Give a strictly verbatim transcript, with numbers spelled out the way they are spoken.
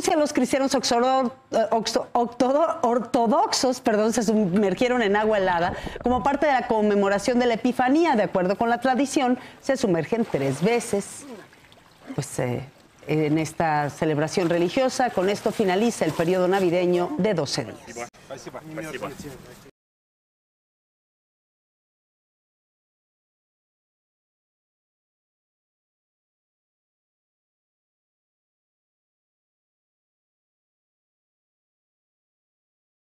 Rusia, los cristianos oxoro- oxo- octodo- ortodoxos perdón, se sumergieron en agua helada como parte de la conmemoración de la Epifanía. De acuerdo con la tradición, se sumergen tres veces. Pues eh, en esta celebración religiosa, con esto finaliza el periodo navideño de doce días.